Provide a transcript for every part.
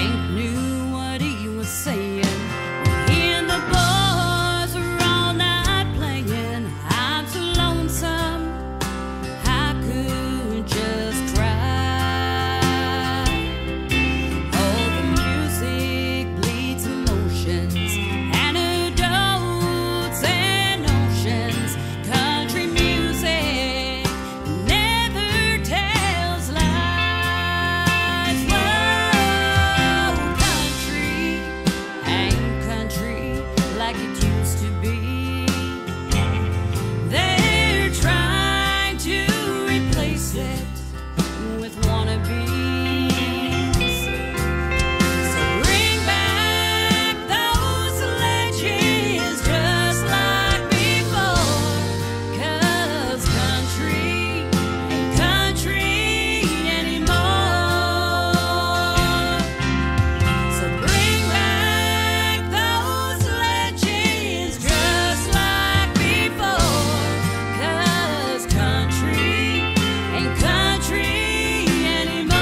Hank knew what he was saying. He and the boys were all night playing. I'm so lonesome, I could just cry. Oh, the music bleeds emotions, anecdotes and notions. Country music never tells lies. Whoa, country ain't country like it used to be. They're trying to replace it with wannabes. So bring back those legends just like before, 'cause country ain't country anymore. So bring back those legends just like before, 'cause country ain't country anymore.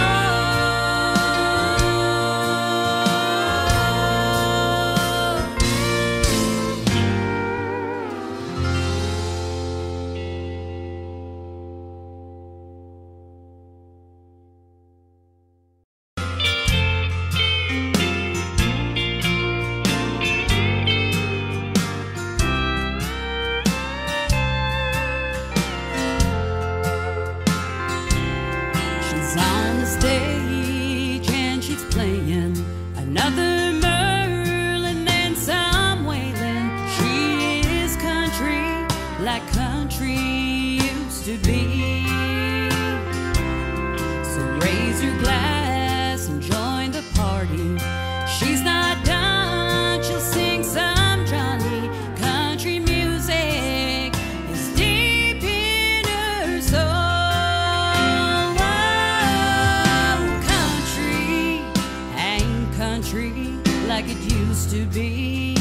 She's on the stage and she's playing another Merlin and some Waylon. She is country like country used to be. So raise your glass and join the party. She's not done, she'll sing some Johnny. Country music is deep in her soul. Whoa, country ain't country like it used to be.